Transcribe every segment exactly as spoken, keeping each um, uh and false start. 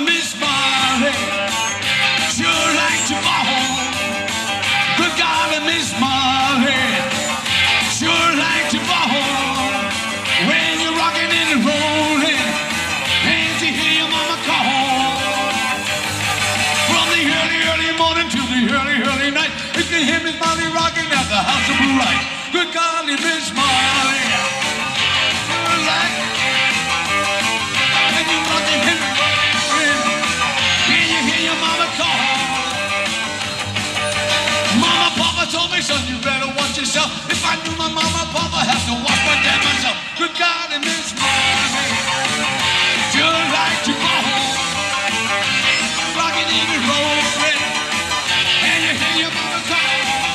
Miss Molly, sure like to ball. Good golly, Miss Molly, sure like to ball. When you're rocking and rolling, and you hear your mama call. From the early, early morning to the early, early night, you can hear Miss Molly rocking at the House of Blue Light. Good golly, Miss Molly, sure like. And you rocking and rolling, and you hear your mama call. Mama, Papa told me, son, you better watch yourself. If I knew my mama, Papa have to watch my damn myself. Good golly, Miss Molly, sure like to ball. Rocking and rolling, and you hear your mama call.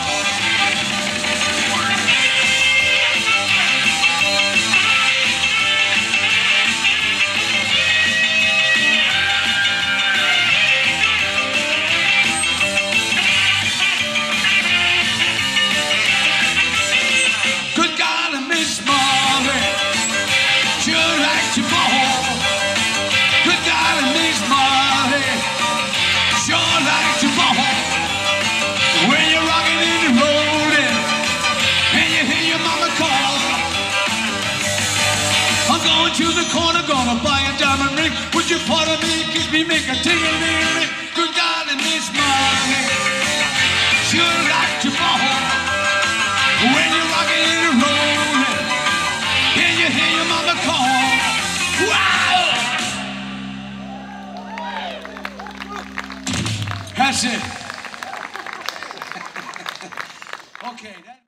Good golly, Miss Molly, sure like to ball. Good golly, Miss Molly, sure like to ball. When you're rocking and rolling, and you hear your mama call. I'm going to the corner, gonna buy a diamond ring. Would you pardon me, kiss me, make a ting-a-ling-a-ling? Good golly, Miss Molly, sure like to ball. When you're rocking and rolling, and you hear your mama call. Wow! That's it. Okay. That